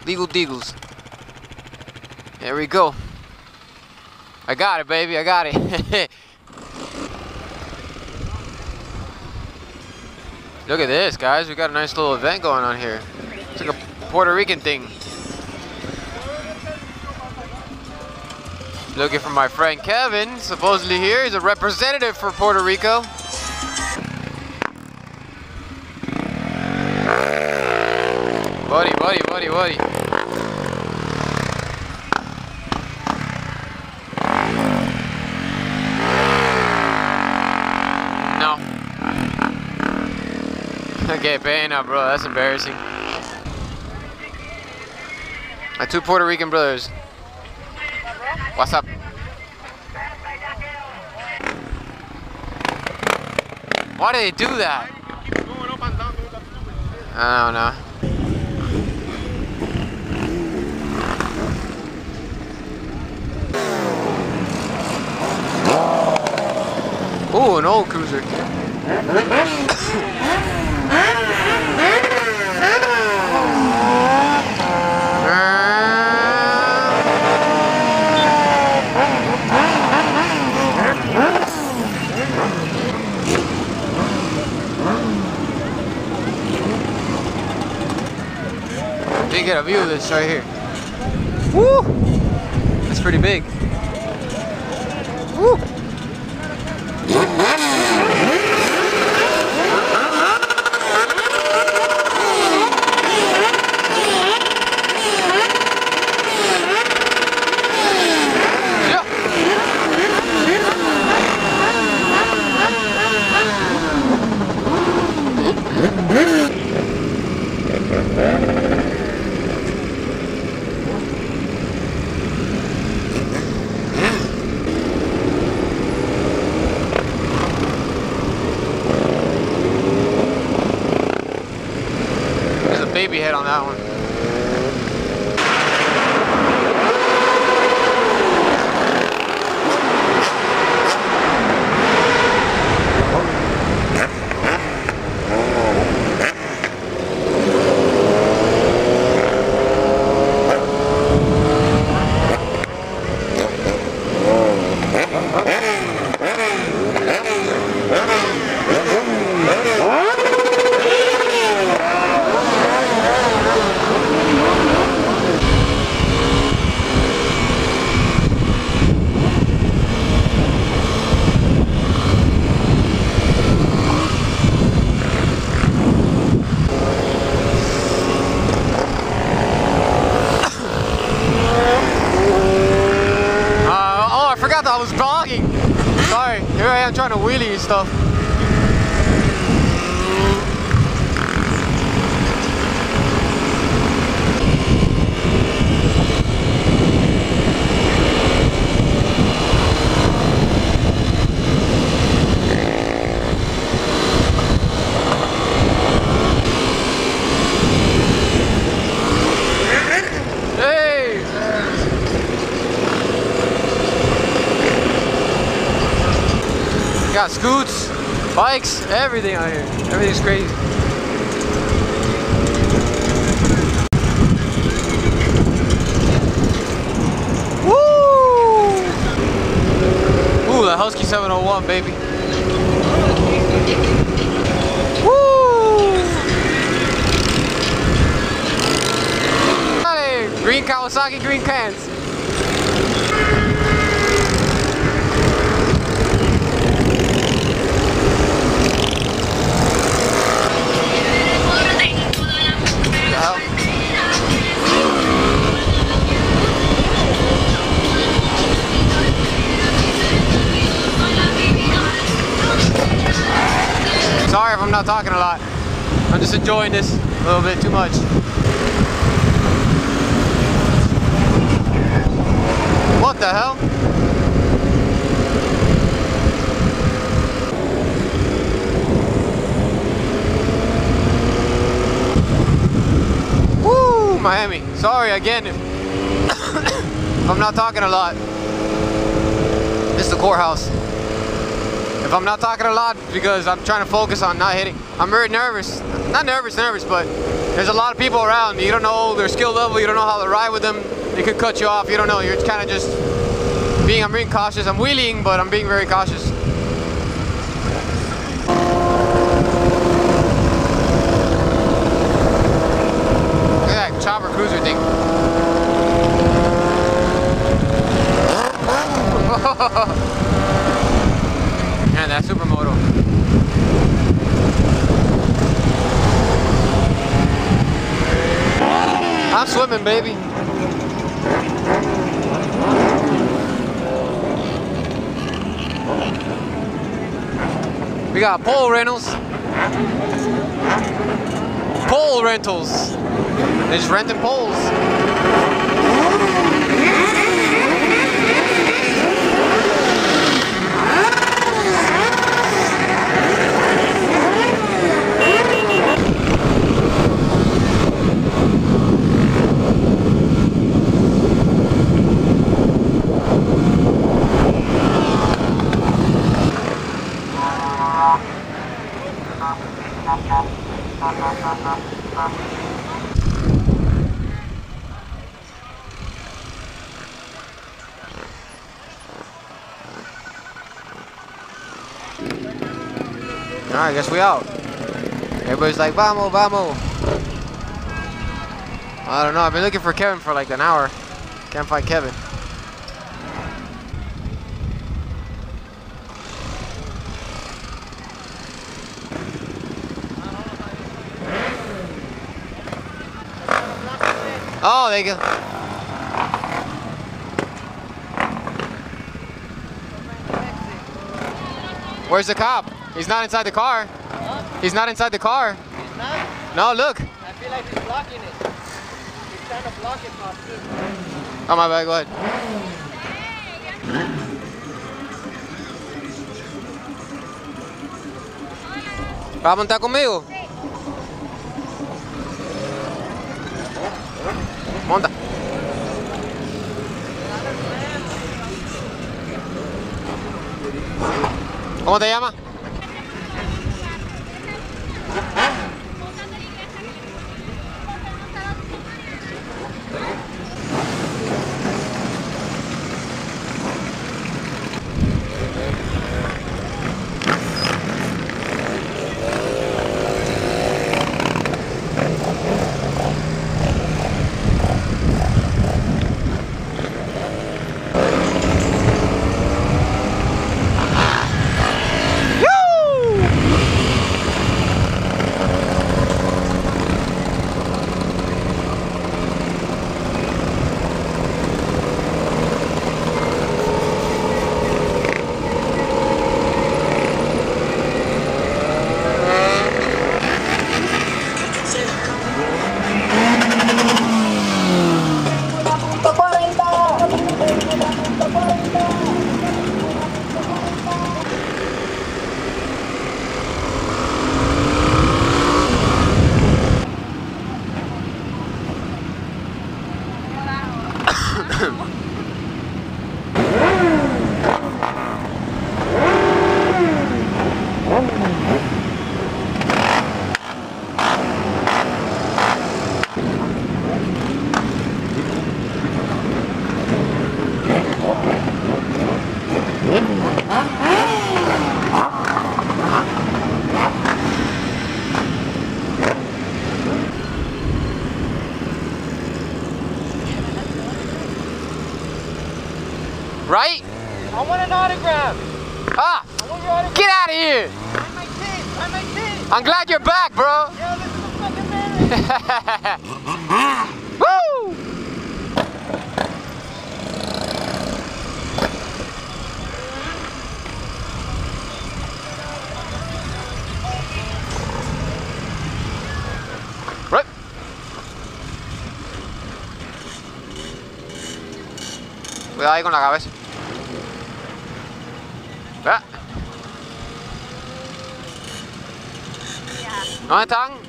Legal Deagles. There we go. I got it, baby. I got it. Look at this, guys. We got a nice little event going on here. It's like a Puerto Rican thing. Looking for my friend Kevin, supposedly here. He's a representative for Puerto Rico. Buddy. No. Okay, paying up, bro. That's embarrassing. My two Puerto Rican brothers. What's up? Why do they do that? I don't know. Ooh, an old cruiser. You get a view of this right here. Woo! That's pretty big. Woo! Baby head on that one. I was vlogging. Sorry, here I am trying to wheelie and stuff. Got scoots, bikes, everything out here. Everything's crazy. Woo! Ooh, the Husky 701, baby. Woo! Hey, green Kawasaki, green pants. Sorry if I'm not talking a lot. I'm just enjoying this a little bit too much. What the hell? Woo, Miami. Sorry again if I'm not talking a lot. This is the courthouse. If I'm not talking a lot, because I'm trying to focus on not hitting. I'm very nervous. Not nervous, but There's a lot of people around. You don't know their skill level. You don't know how to ride with them. They could cut you off. You don't know. You're kind of just I'm being cautious. I'm wheeling, but I'm being very cautious. Look at that chopper cruiser thing. Man, that supermoto. I'm swimming, baby. We got pole rentals. Pole rentals. They're just renting poles. Alright, I guess we out. Everybody's like, vamos, vamos. I don't know, I've been looking for Kevin for like an hour. Can't find Kevin. Oh, there you go. Where's the cop? He's not inside the car. Huh? He's not inside the car. He's not? No, look. I feel like he's blocking it. He's trying to block it, Pop. Oh, my bad. Go ahead. ¿Vas a montar conmigo? Monta. ¿Cómo te llamas? Right? I want an autograph. Ah! I want your autograph. Get out of here! Sign my kid. Sign my kid. I'm glad you're back, bro. Yo, this is a fucking man. Woo! Right. Cuidado ahí con la cabeza. ¿Dónde están?